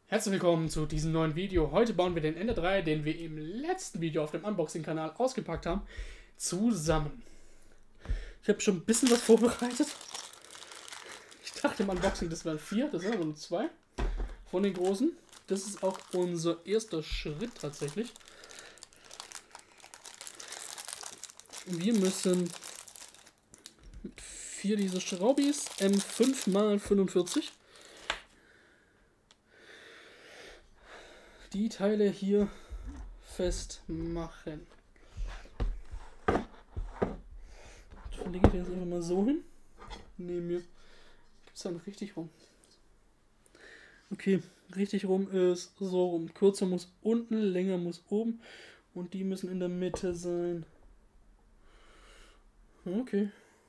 Herzlich willkommen zu diesem neuen Video. Heute bauen wir den Ender 3, den wir im letzten Video auf dem Unboxing-Kanal ausgepackt haben, zusammen. Ich habe schon ein bisschen was vorbereitet. Ich dachte im Unboxing, das wären 4, das sind aber nur 2 von den großen. Das ist auch unser erster Schritt tatsächlich. Wir müssen mit 4 dieser Schraubis M5×45 die Teile hier festmachen. Ich lege ich jetzt einfach mal so hin. Neben mir. Gibt es dann richtig rum? Okay, richtig rum ist so rum. Kürzer muss unten, länger muss oben. Und die müssen in der Mitte sein. Okay.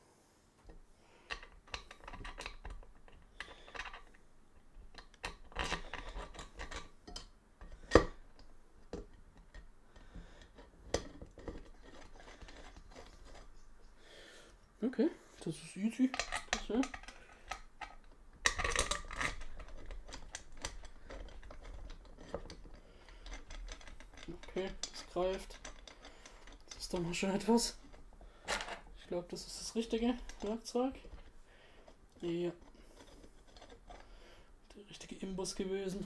Okay, das ist easy. Ja. Okay, das greift. Das ist doch mal schon etwas. Ich glaube, das ist das richtige Werkzeug. Ja. Der richtige Imbus gewesen.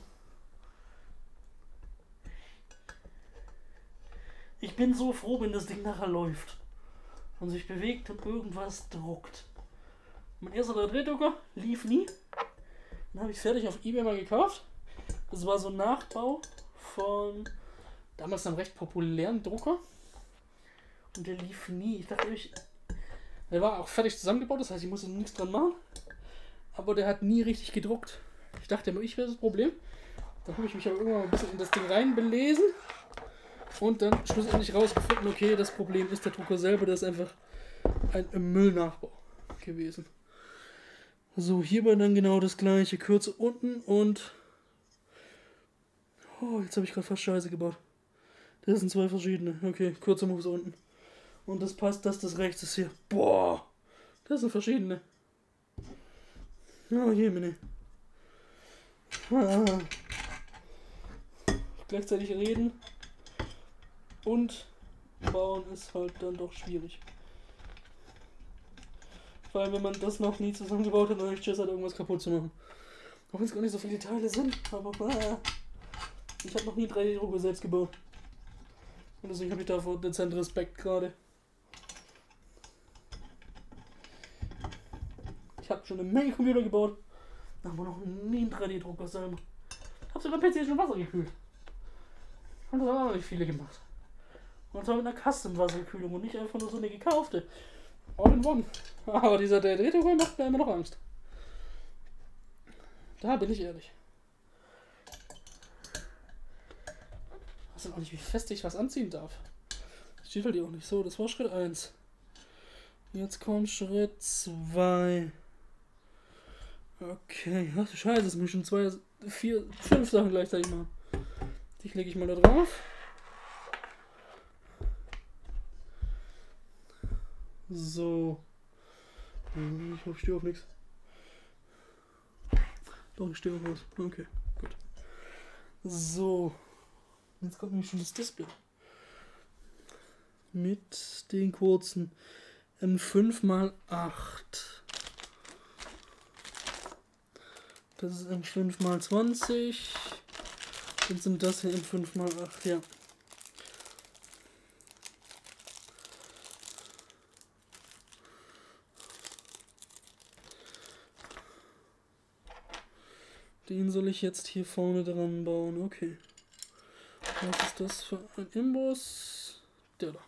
Ich bin so froh, wenn das Ding nachher läuft und sich bewegt und irgendwas druckt. Mein erster 3D-Drucker lief nie. Dann habe ich es fertig auf eBay mal gekauft. Das war so ein Nachbau von damals einem recht populären Drucker. Und der lief nie. Ich dachte, der war auch fertig zusammengebaut, das heißt, ich musste nichts dran machen. Aber der hat nie richtig gedruckt. Ich dachte immer, ich wäre das Problem. Dann habe ich mich aber irgendwann mal ein bisschen in das Ding rein belesen. Und dann schlussendlich rausgefunden, okay, das Problem ist der Drucker selber, der ist einfach ein Müllnachbau gewesen. So, hierbei dann genau das gleiche, Kürze unten und... Oh, jetzt habe ich gerade fast Scheiße gebaut. Das sind 2 verschiedene. Okay, Kürze muss unten. Und das passt, dass das rechts ist hier. Boah, das sind verschiedene. Oh je, meine. Gleichzeitig reden und bauen ist halt dann doch schwierig. Vor allem, wenn man das noch nie zusammengebaut hat und ich Schiss hat, irgendwas kaputt zu machen. Auch wenn es gar nicht so viele Teile sind, aber ich habe noch nie 3D-Drucker selbst gebaut. Und deswegen habe ich davor dezent Respekt gerade. Ich habe schon eine Menge Computer gebaut, aber noch nie einen 3D-Drucker selber. Hab sogar PC schon Wasser gekühlt. Und das haben auch nicht viele gemacht. Und zwar mit einer Custom-Wasserkühlung und nicht einfach nur so eine gekaufte. All in one. Aber dieser 3D-Drucker macht mir immer noch Angst. Da bin ich ehrlich. Ich weiß auch nicht, wie fest ich was anziehen darf. Das steht halt hier auch nicht so. Das war Schritt 1. Jetzt kommt Schritt 2. Okay, ach du Scheiße, es müssen 2, 4, 5 Sachen gleichzeitig machen. Die lege ich mal da drauf. So. Ich hoffe, ich stehe auf nichts. Doch, ich stehe auf was. Okay, gut. So. Jetzt kommt nämlich schon das Display. Mit den kurzen M5×8. Das ist M5×20. Dann sind das hier M5×8, ja. Den soll ich jetzt hier vorne dran bauen. Okay. Was ist das für ein Imbus? Der da.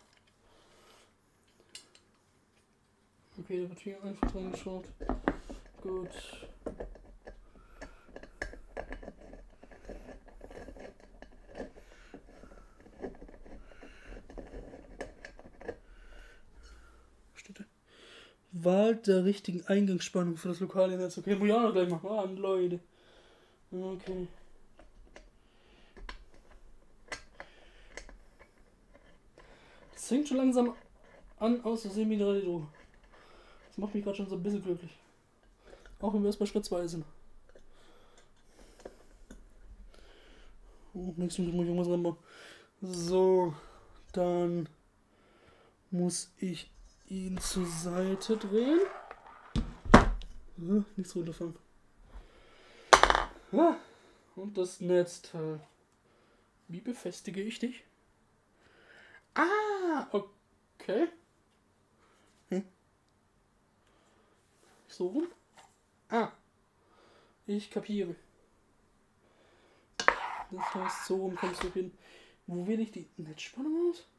Okay, der wird hier einfach dran geschaut. Gut. Steht da? Wahl der richtigen Eingangsspannung für das lokale Netz. Okay, muss ich auch noch gleich machen, Leute. Okay. Das fängt schon langsam an auszusehen wie 3D-Drucker. Das macht mich gerade schon so ein bisschen glücklich. Auch wenn wir erst bei Schritt 2 sind. Oh, nächstes muss ich irgendwas ranbauen. So, dann muss ich ihn zur Seite drehen. Nichts runterfallen. Und das Netzteil. Wie befestige ich dich? Ah, okay. So rum? Ah, ich kapiere. Das heißt, so rum kommst du hin. Wo wähle ich die Netzspannung aus?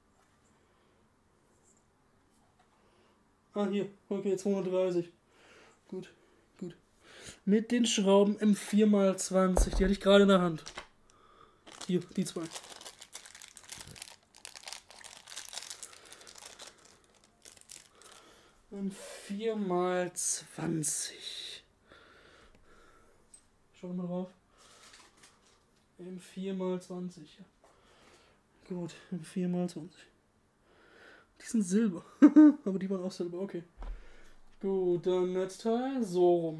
Ah, hier. Okay, 230. Gut, gut. Mit den Schrauben M4x20. Die hatte ich gerade in der Hand. Hier, die zwei. M4x20. Schau mal drauf. M4x20. Ja. Gut, M4x20. Die sind Silber. Aber die waren auch Silber, okay. Gut, dann Netzteil so rum.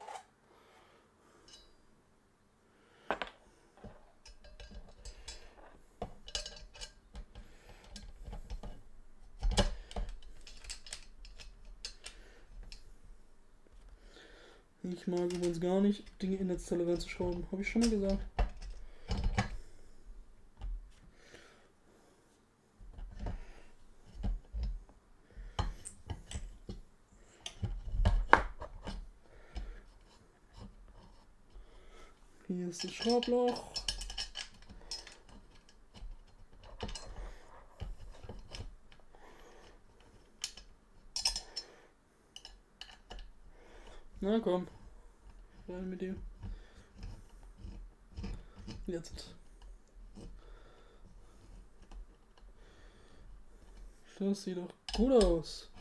Ich mag übrigens gar nicht, Dinge in Netzteile reinzuschrauben. Habe ich schon mal gesagt. Hier ist das Schraubloch. Na komm. Rein mit dir. Jetzt. Das sieht doch gut aus.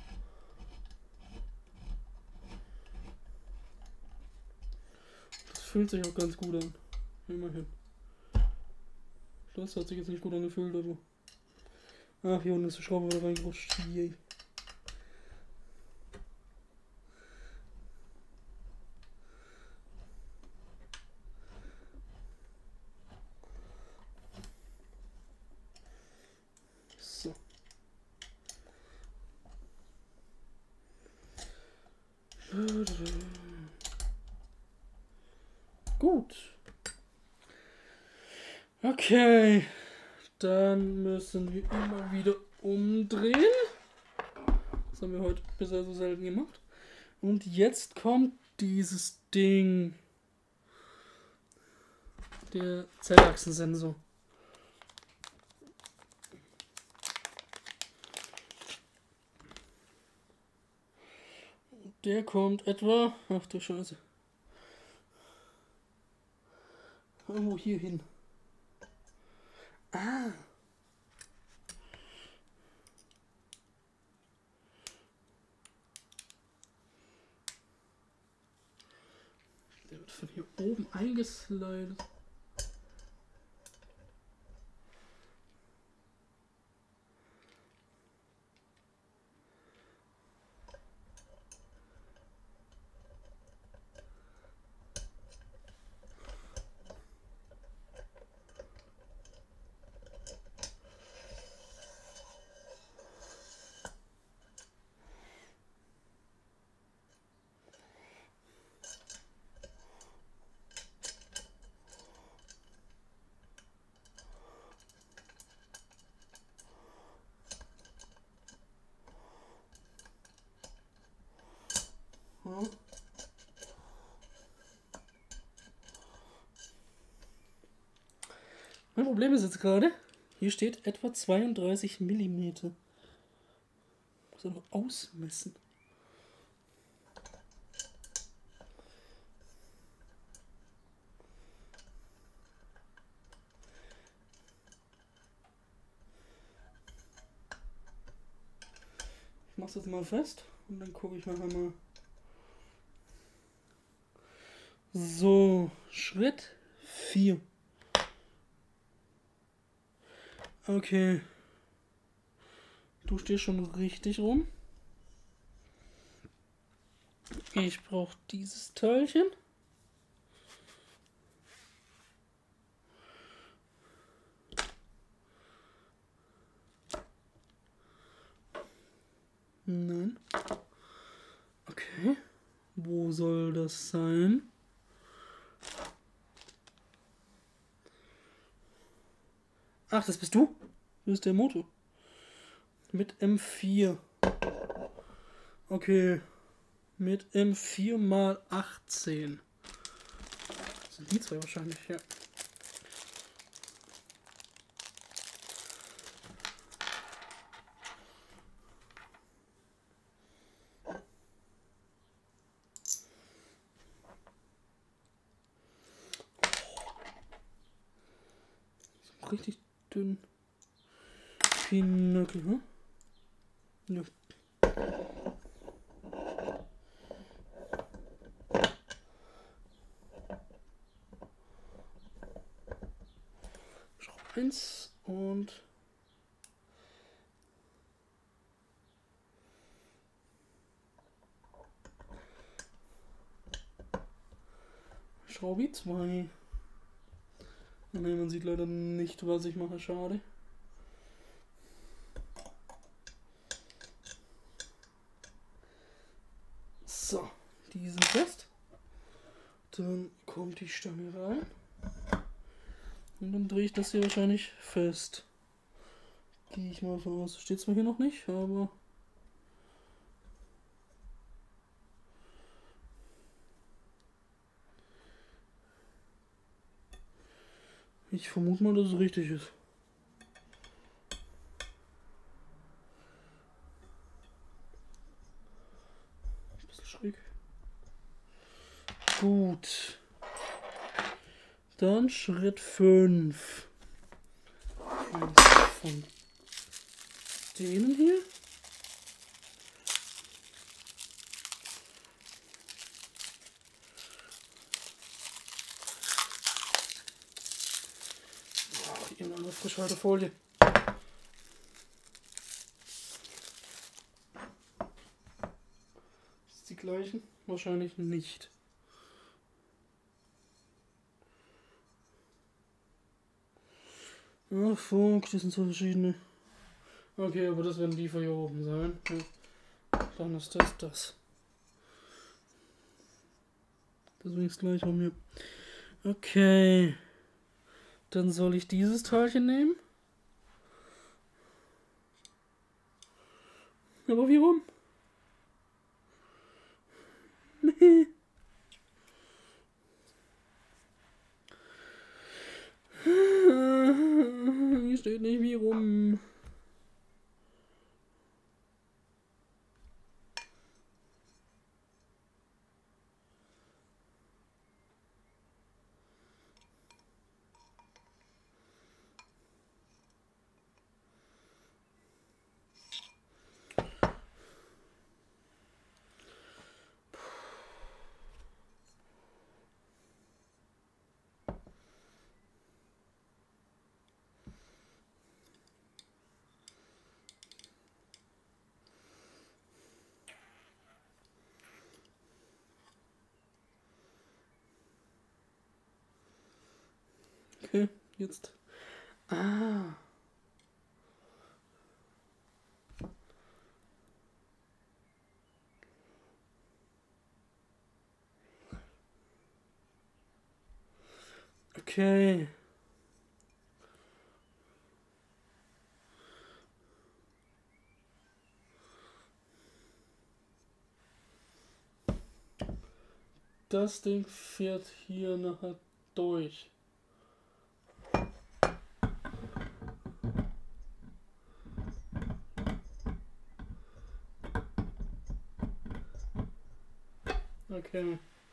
Das fühlt sich auch ganz gut an. Immerhin. Das hat sich jetzt nicht gut angefühlt, aber. Ach, hier unten ist die Schraube wieder reingerutscht. Yay. So. Gut. Okay. Dann müssen wir immer wieder umdrehen. Das haben wir heute bisher so selten gemacht. Und jetzt kommt dieses Ding. Der Zellachsensensor. Der kommt etwa, ach du Scheiße, irgendwo hier hin. Ah. Der wird von hier oben eingeslidet. Mein Problem ist jetzt gerade, hier steht etwa 32 mm. Muss er noch ausmessen. Ich mach's jetzt mal fest und dann gucke ich nachher mal. So, Schritt 4. Okay. Du stehst schon richtig rum. Ich brauche dieses Teilchen. Wo soll das sein? Ach, das bist du? Das ist der Motor. Mit M4. Okay. Mit M4 mal 18. Das sind die zwei wahrscheinlich, ja. Richtig dünn. Pinöckel, hm? Ja. Schraube 1 und Schraube 2. Ne, man sieht leider nicht, was ich mache, schade. So, die sind fest. Dann kommt die Stange rein. Und dann drehe ich das hier wahrscheinlich fest. Gehe ich mal von aus. Steht zwar hier noch nicht, aber... Ich vermute mal, dass es richtig ist. Ein bisschen schräg. Gut. Dann Schritt 5. Von denen hier. Hier eine Frischhaltefolie. Ist die gleichen? Wahrscheinlich nicht. Ach fuck, das sind so verschiedene. Okay, aber das werden die von hier oben sein. Ja. Dann ist das das. Deswegen ist gleich von mir. Okay. Dann soll ich dieses Teilchen nehmen. Aber wie rum? Nee. Hier steht nicht wie rum. Okay, jetzt. Ah. Okay. Das Ding fährt hier nachher durch. Okay.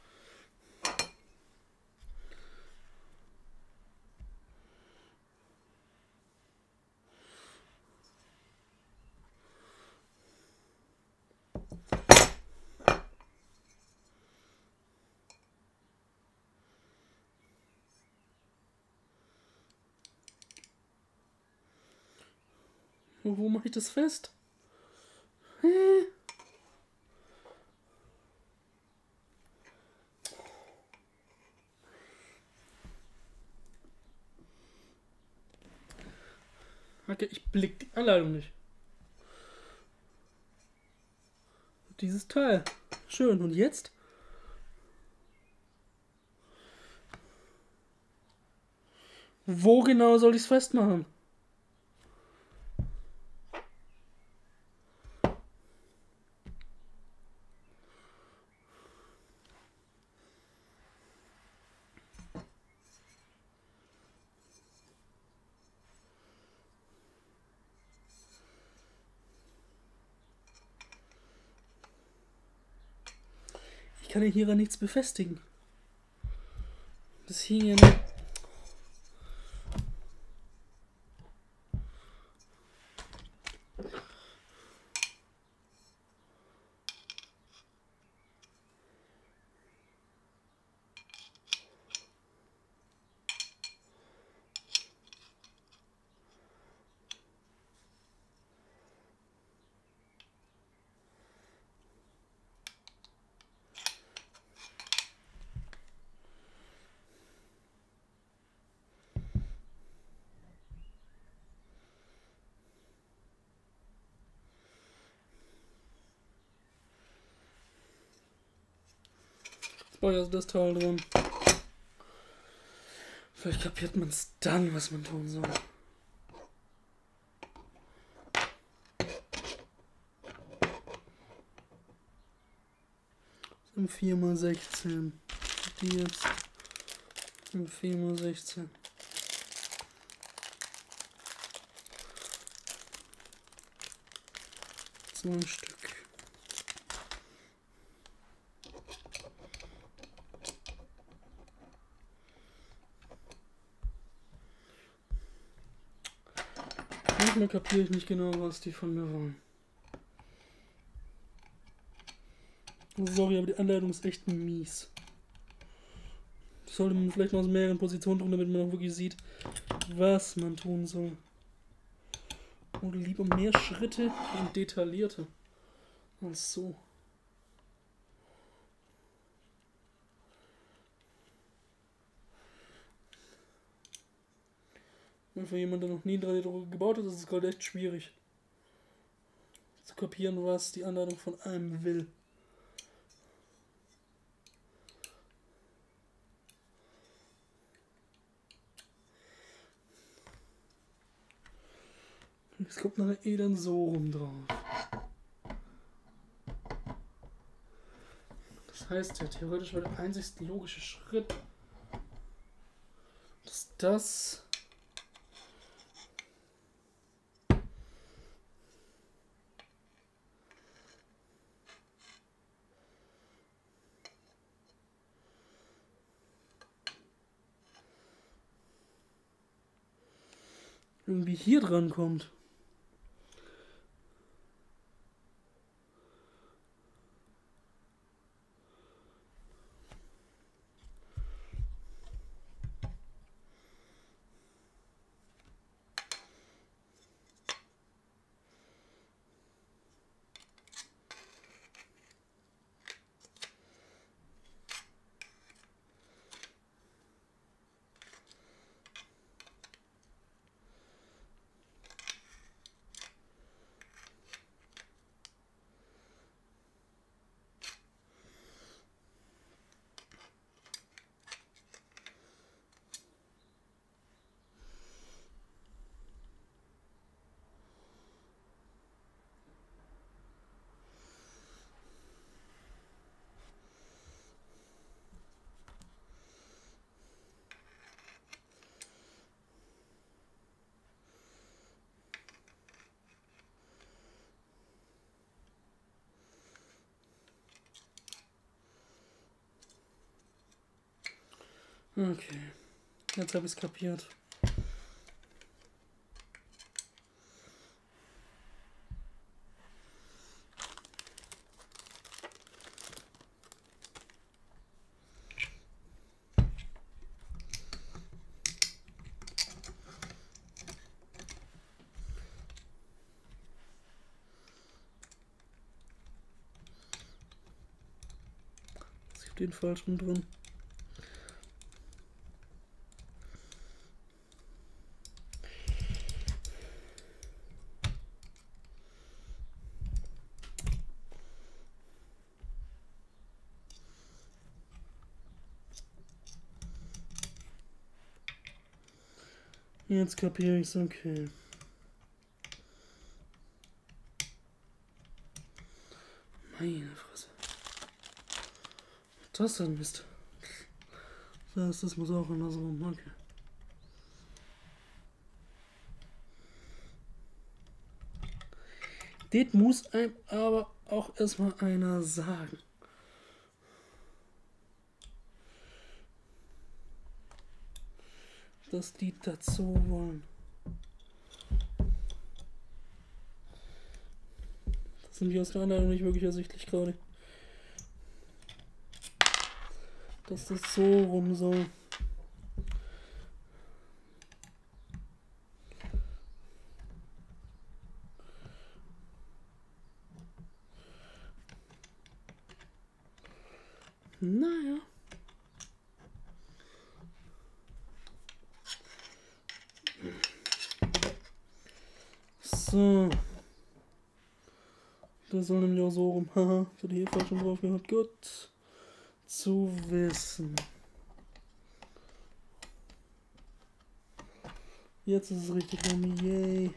Wo mache ich das fest? Okay, ich blick die Anleitung nicht. Dieses Teil. Schön. Und jetzt? Wo genau soll ich es festmachen? Ich kann hier nichts befestigen. Das hing ja nicht. Oh ja, ist das Teil drin. Vielleicht kapiert man es dann, was man tun soll. Im 4x16. Die jetzt. Im 4x16. So ein Stück. Manchmal kapiere ich nicht genau, was die von mir wollen. Sorry, aber die Anleitung ist echt mies. Das sollte man vielleicht mal aus mehreren Positionen tun, damit man auch wirklich sieht, was man tun soll. Oder lieber mehr Schritte und detaillierter als so. Und für jemanden, der noch nie einen 3D-Drucker gebaut hat, ist es gerade echt schwierig zu kapieren, was die Anleitung von einem will. Es kommt nachher eh dann so rum drauf. Das heißt ja, theoretisch war der einzigste logische Schritt, dass das irgendwie hier dran kommt. Okay, jetzt habe ich es kapiert. Ich habe den falschen drin. Jetzt kapiere ich's, okay. Meine Fresse. Das denn Mist. Das muss auch andersrum, okay. Das muss einem aber auch erstmal einer sagen. Dass die dazu wollen. Das ist nämlich aus der Anleitung nicht wirklich ersichtlich gerade. Dass das so rum soll. Naja. So. Das soll nämlich auch so rum. Haha, ich hatte hier falsch schon drauf gehabt. Gut. Zu wissen. Jetzt ist es richtig rum. Yay.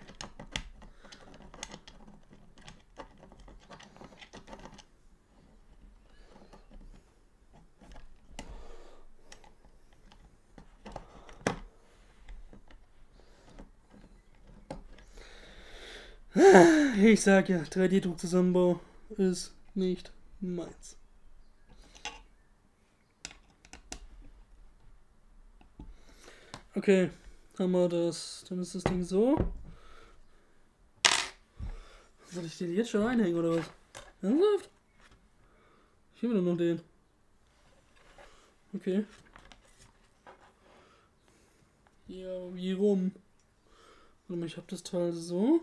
Ich sag ja, 3D-Druckzusammenbau ist nicht meins. Okay, haben wir das. Dann ist das Ding so. Soll ich den jetzt schon einhängen oder was? Ernsthaft? Ich will nur noch den. Okay. Ja, wie rum? Warte mal, ich hab das Teil so.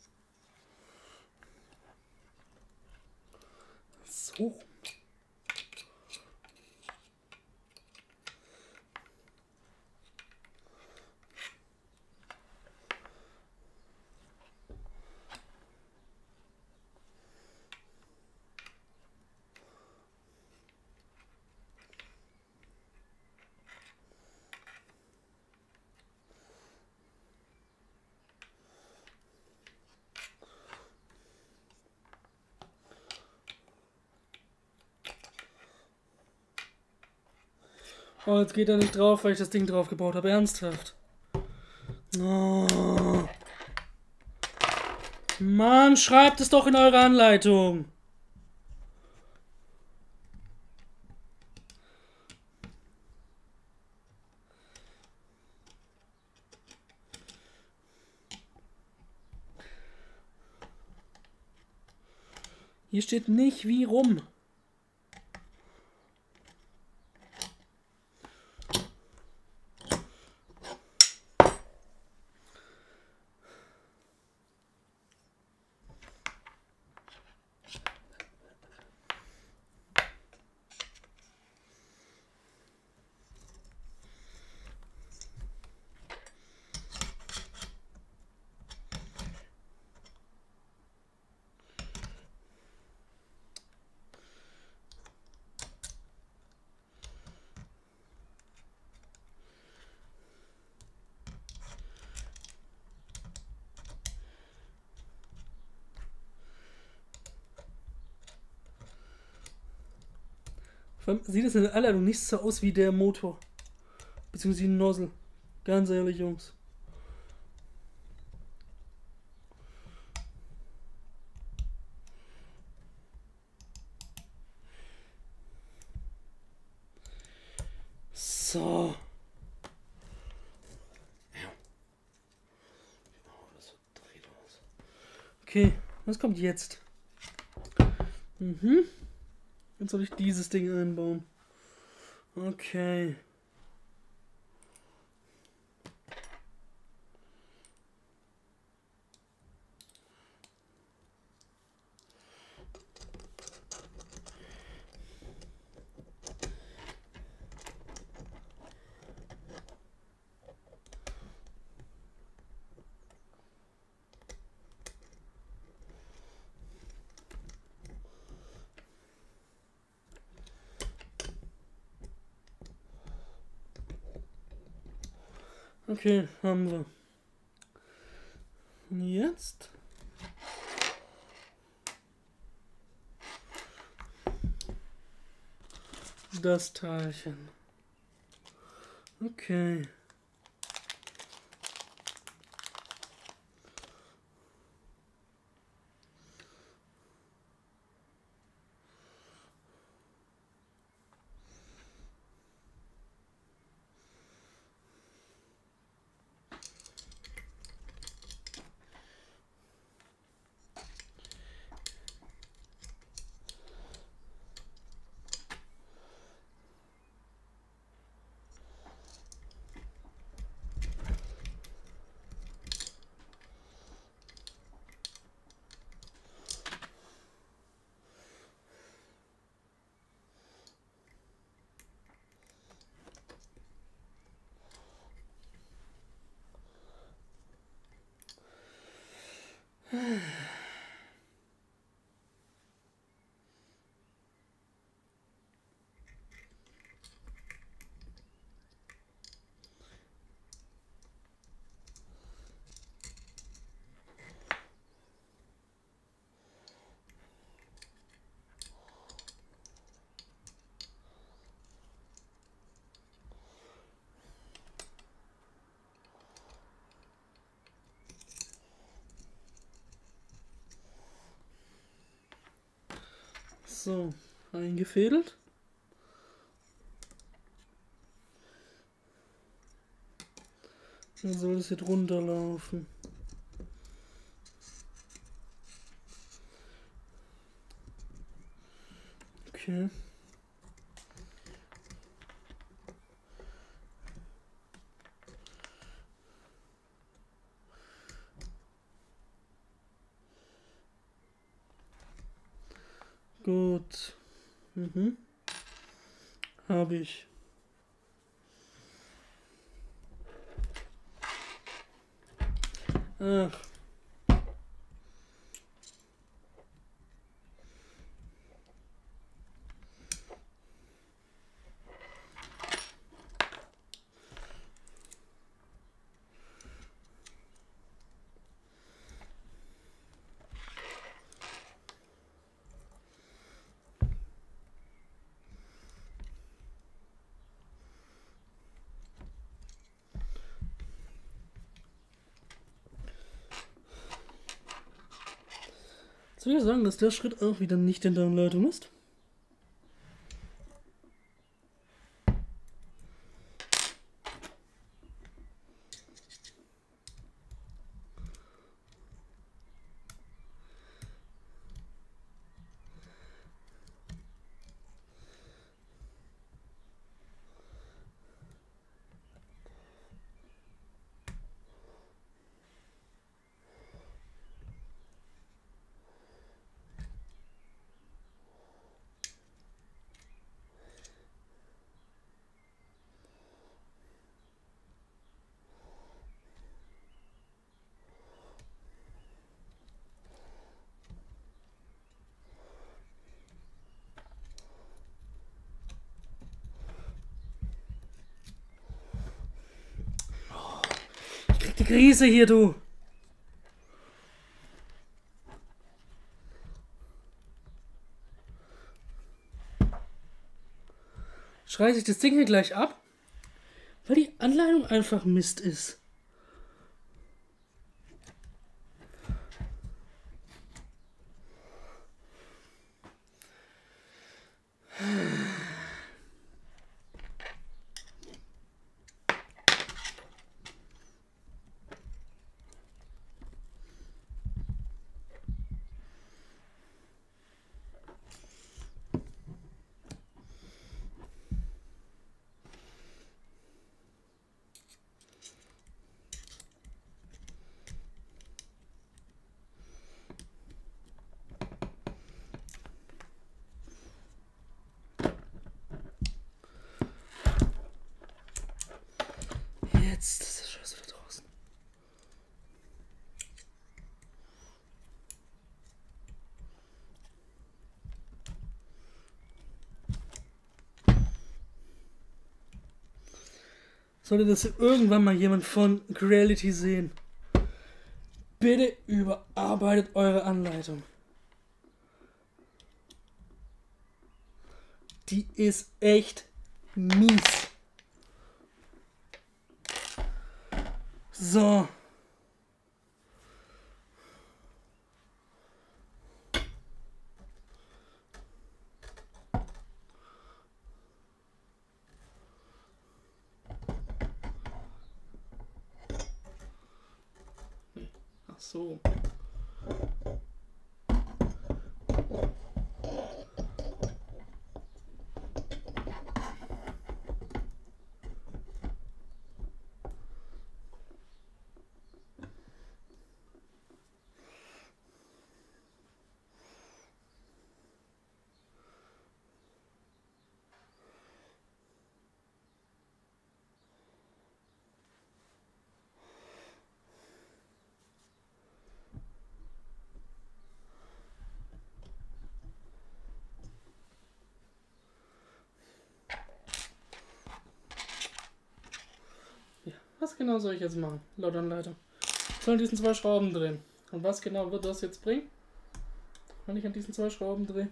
So. Oh, jetzt geht er nicht drauf, weil ich das Ding drauf gebaut habe. Ernsthaft. Oh. Mann, schreibt es doch in eure Anleitung. Hier steht nicht wie rum. Sieht es in der Anleitung nicht so aus wie der Motor. Beziehungsweise die Nozzle. Ganz ehrlich, Jungs. So. Okay, was kommt jetzt? Jetzt soll ich dieses Ding einbauen. Okay. Okay, haben wir. Jetzt das Teilchen. Okay. So, eingefädelt. Dann soll es jetzt runterlaufen. Okay. Gut. Habe ich. Ach. Soll ich sagen, dass der Schritt auch wieder nicht in der Anleitung ist? Die Krise hier, du. Schreiße ich das Ding hier gleich ab, weil die Anleitung einfach Mist ist. Jetzt ist der Scheiß wieder draußen. Sollte das irgendwann mal jemand von Creality sehen, bitte überarbeitet eure Anleitung. Die ist echt mies. So. Ach so. Was genau soll ich jetzt machen, laut Anleitung? Ich soll an diesen 2 Schrauben drehen. Und was genau wird das jetzt bringen, wenn ich an diesen 2 Schrauben drehe?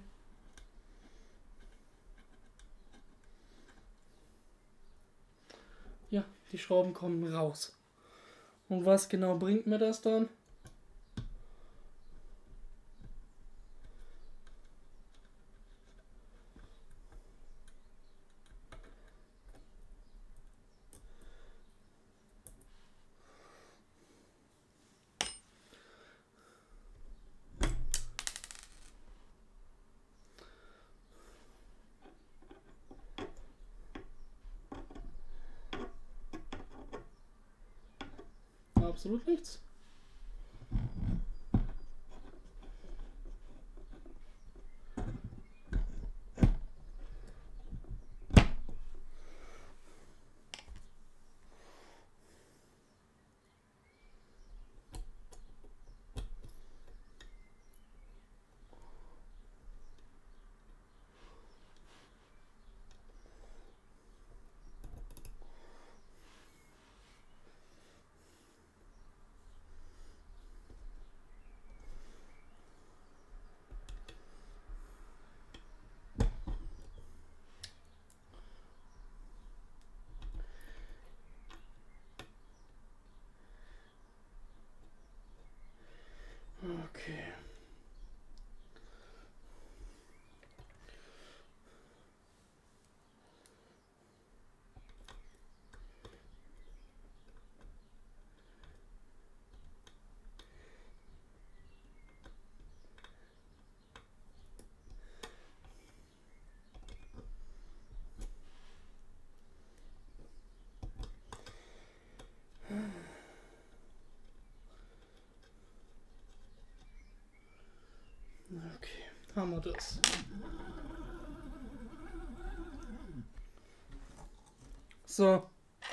Ja, die Schrauben kommen raus. Und was genau bringt mir das dann? Absolut nichts. Okay. Okay, haben wir das. So.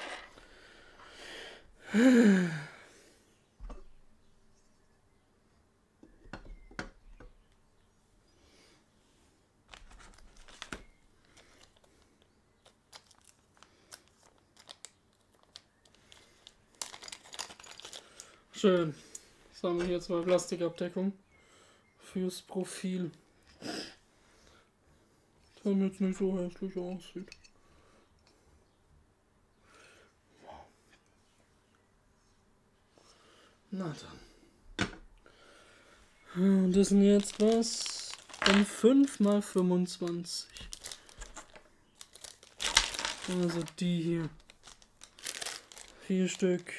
Schön. Jetzt haben wir hier 2 Plastikabdeckungen fürs Profil. Das jetzt nicht so hässlich aussieht. Na dann. Das sind jetzt was? Dann 5 mal 25. Also die hier. 4 Stück.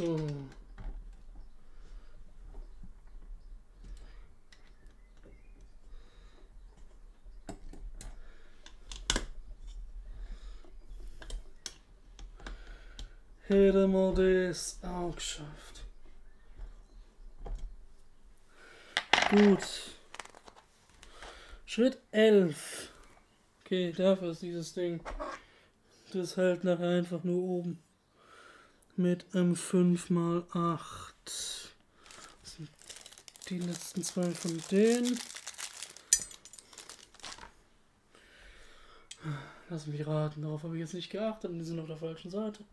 So. Hätten wir das auch geschafft. Gut. Schritt 11. Okay, dafür ist dieses Ding. Das hält nachher einfach nur oben. Mit einem 5x8. Das sind die letzten zwei von denen. Lass mich raten, darauf habe ich jetzt nicht geachtet und die sind auf der falschen Seite.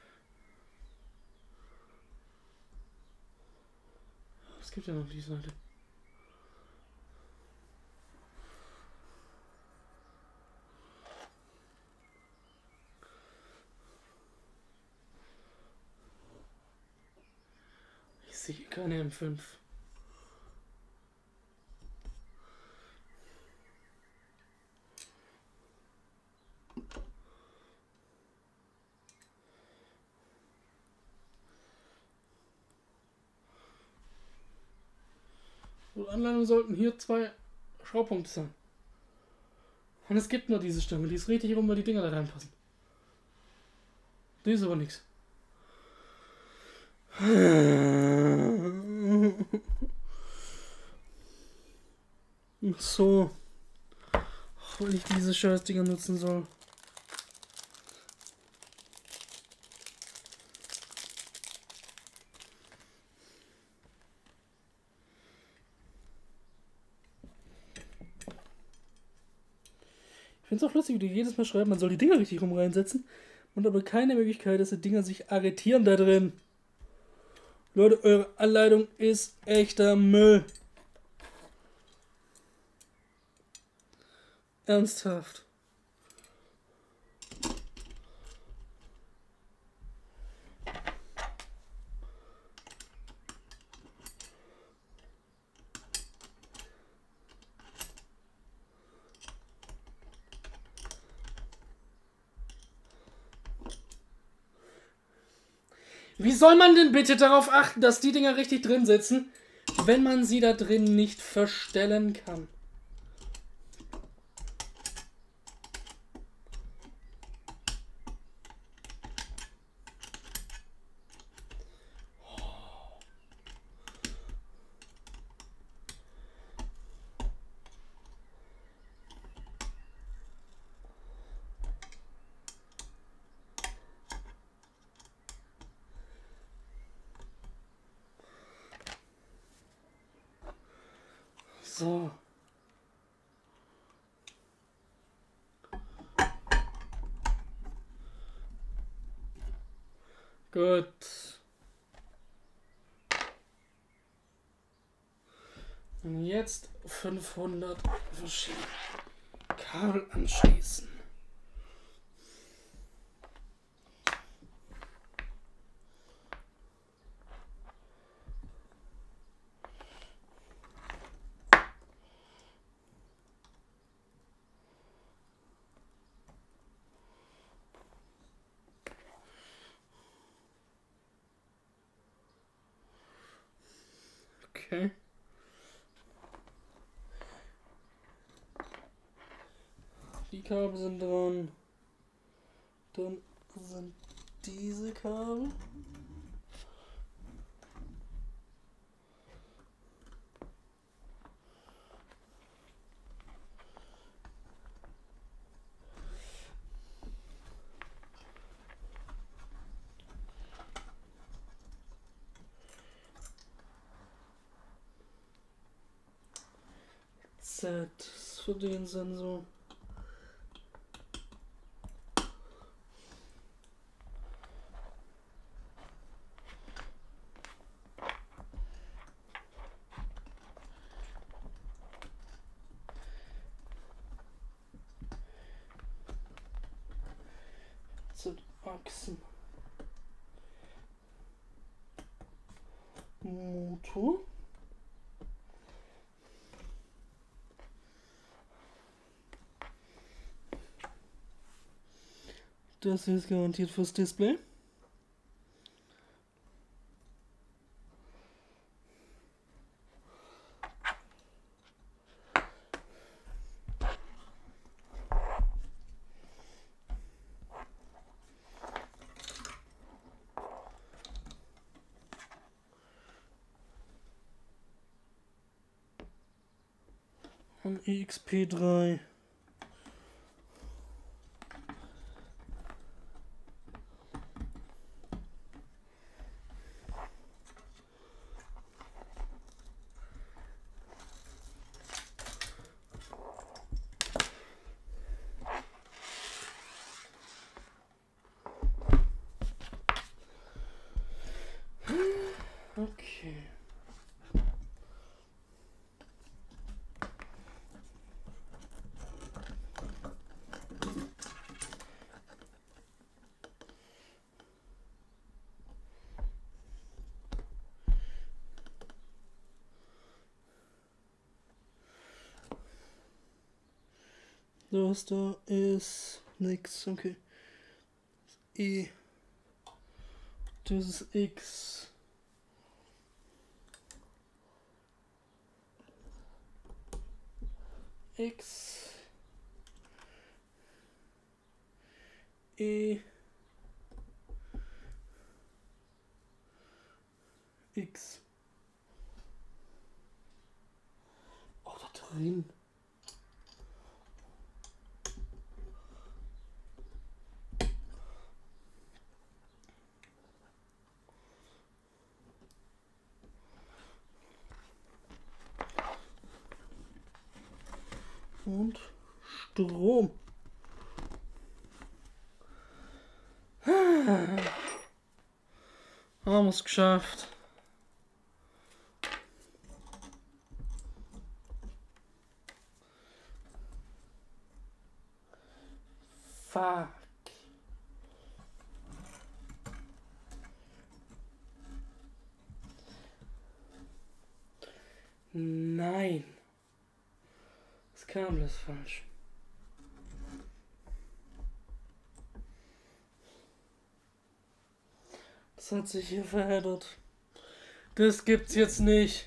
Es gibt ja noch die Seite. Ich sehe keine M5. Und Anleitung sollten hier 2 Schraubpunkte sein. Und es gibt nur diese Stimme, die ist richtig rum, weil die Dinger da reinpassen. Die ist aber nichts. So. Weil ich diese Scheißdinger nutzen soll. Ich finde es auch lustig, wie die jedes Mal schreiben, man soll die Dinger richtig rum reinsetzen. Und aber keine Möglichkeit, dass die Dinger sich arretieren da drin. Leute, eure Anleitung ist echter Müll. Ernsthaft. Wie soll man denn bitte darauf achten, dass die Dinger richtig drin sitzen, wenn man sie da drin nicht verstellen kann? So. Gut. Und jetzt 500 verschiedene Kabel anschließen. Okay. Die Kabel sind dran. Dann sind diese Kabel. Z für den Sensor. Z-Achsen. Motor. Das ist garantiert fürs Display. und EXP3. Okay. Das da ist nix, okay. E. Das ist X. X. E. X. Oh, da drin. Und Strom. Haben wir es geschafft. Fuck. Nein. Das Kabel ist falsch. Das hat sich hier verheddert. Das gibt's jetzt nicht.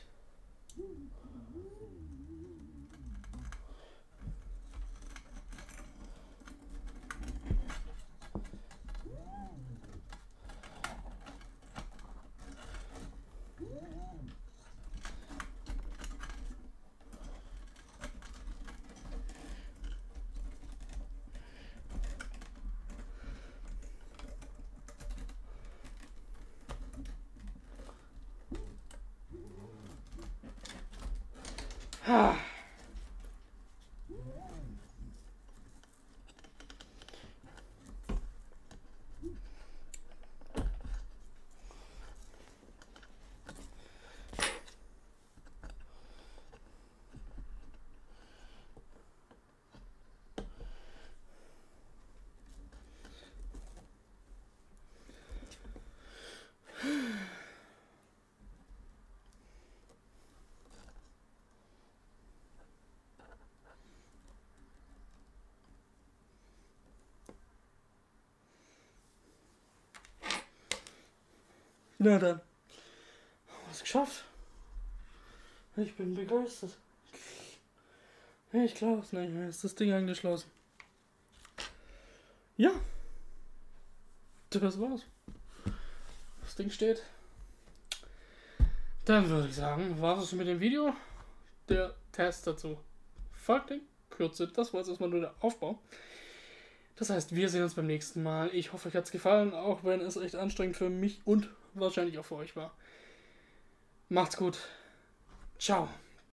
Ha. Na dann. Haben wir es geschafft. Ich bin begeistert. Ich glaube es nicht mehr. Ist das Ding angeschlossen? Ja. Das war's. Das Ding steht. Dann würde ich sagen, war es mit dem Video. Der Test dazu. Folgt in Kürze. Das war jetzt erstmal nur der Aufbau. Das heißt, wir sehen uns beim nächsten Mal. Ich hoffe, euch hat es gefallen, auch wenn es echt anstrengend für mich und wahrscheinlich auch für euch war. Macht's gut. Ciao.